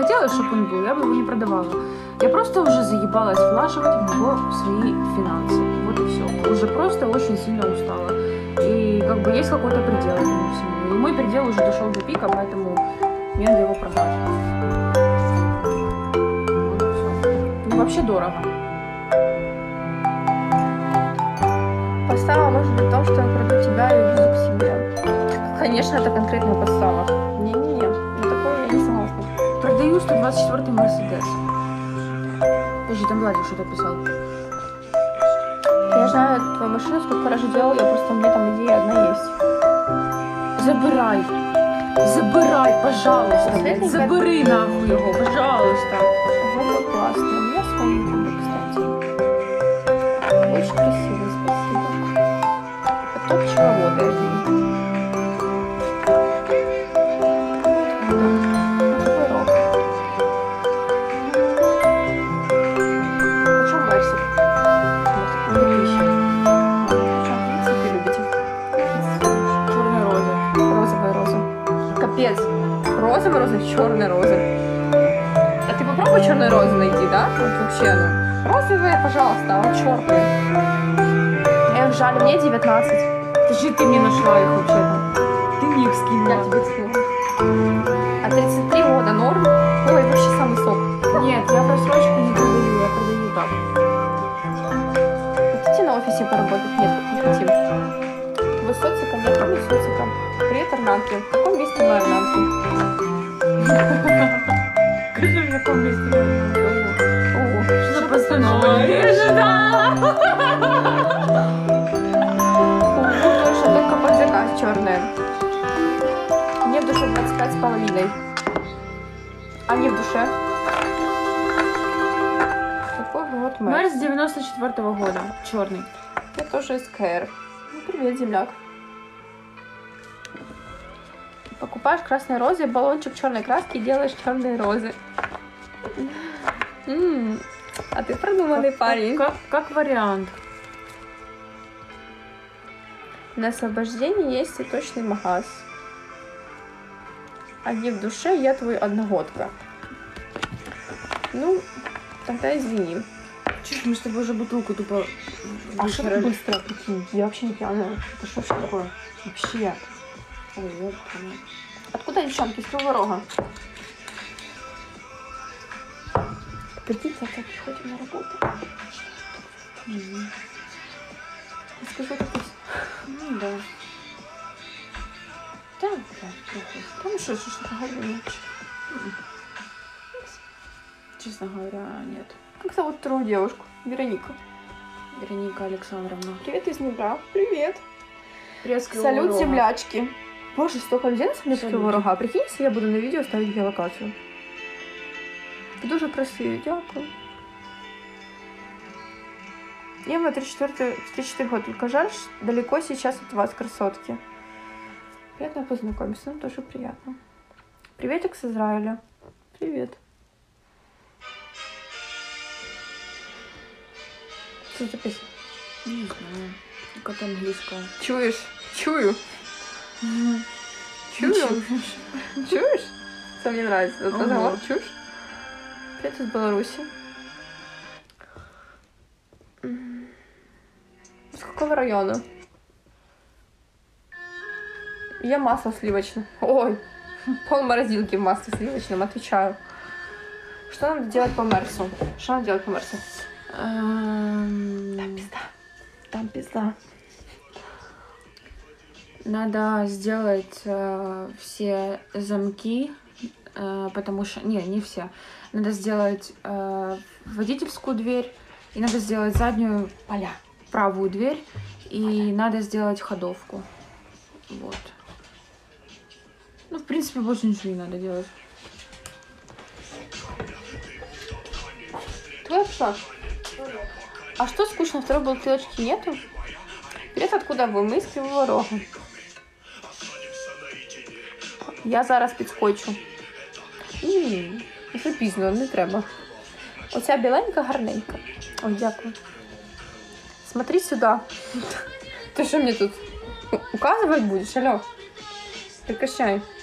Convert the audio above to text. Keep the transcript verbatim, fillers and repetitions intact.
хотелось, чтобы он был, я бы его не продавала. Я просто уже заебалась влаживать в него свои финансы. Вот и все. Уже просто очень сильно устала. И как бы есть какой-то предел этому всему. И мой предел уже дошел до пика, поэтому мне надо его продать. Вот и все. Ну, вообще дорого. Подстава может быть в том, что я приду тебя и увезу к себе. Конечно, это конкретная подстава. Не-не-не, на такое я не согласна. Продаю сто двадцать четвёртый Мерседес. Подожди, там Владик что-то писал. Я знаю твою машину, сколько раз делал, я просто, у меня там идея одна есть. Забирай. Забирай, пожалуйста. Последний Забери нахуй его, пожалуйста. Вот классно. У меня свои губы, кстати. Очень красиво, спасибо. Это топ пчеловода, я вижу. Такой рок. Почем Мерсик? Вот, две тысячи. Почем цветы любите? Черная роза. Розовая роза. Капец. Розовая роза, черная роза. А ты попробуй черную розу найти, да? Вот вообще, ну. Розовая, пожалуйста, а вот черная. Эх, жаль, мне девятнадцать. Скажи, ты мне нашла их вообще-то. Ты мне их скинула. Я тебе скину. А тридцать три года норм? Ой, вообще самый сок. Нет, я просрочку не продаю, я продаю так. Хотите на офисе поработать? Нет, не хотим. Вы социка? Нет, мы социка. Привет, Арнанки. В каком месте мы Арнанки? Скажи, в каком месте мы О, Что за постанова? Я ожидала. точно, только под заказ черная. Мне в душе двадцать пять с половиной. А не в душе? Какой год Мерс? Мерс девяносто четвёртого года, черный. Я тоже СКР. Ну, привет, земляк. Покупаешь красные розы, баллончик черной краски и делаешь черные розы. М-м, а ты продуманный парень. Как, как вариант. На освобождении есть цветочный магаз. А не в душе я твой одногодка. Ну, тогда извини. Чуть мы с тобой уже бутылку тупо... А что так быстро? Прикинь, я вообще не пьяная. Это что ж такое? Вообще. Ой, я поняла. Откуда девчонки? С Кривого Рога. Прикиньте, завтра приходим на работу. Угу. Скажу такой. Ну да. Да, да, плохо. Там что, что, что говорю? Честно говоря, нет. Как зовут вторую девушку? Вероника. Вероника Александровна. Привет из Днепра. Привет. Привет, с Кривого Салют, Рога. землячки. Боже, столько людей на самом деле с Кривого Салют. Рога. Прикинь, если я буду на видео ставить геолокацию. Ты дуже красивый, дякую. Я в тридцать четыре года. Только жаль, что далеко сейчас от вас, красотки. Приятно познакомиться, ну тоже приятно. Приветик с Израиля. Привет. Что за песня? Не знаю. Как английская. Чуешь? Чую. Угу. Чую. Чуешь? Что мне нравится? Вот Ого. разговор, чушь? Привет из Беларуси. С какого района? Я масло сливочное. Ой, пол морозилки в масле сливочном, отвечаю. Что надо делать по Мерсу? Что надо делать по Мерсу? Эм, Там пизда. Там пизда. Надо сделать э, все замки, э, потому что... Не, не все. Надо сделать э, водительскую дверь, и надо сделать заднюю, Поля. правую дверь, и надо сделать ходовку. Вот. Ну, в принципе, больше ничего не надо делать. Твоя пошла? А что скучно, второй бутылочки нету? Привет, откуда вы? Мы из Кривого Рога. Я зараз підскочу. Ммм, вже пізно, не треба. Оця біленька гарненька. Ой, дякую. Смотри сюда. Ты что мне тут указывать будешь, алло? Прекращай.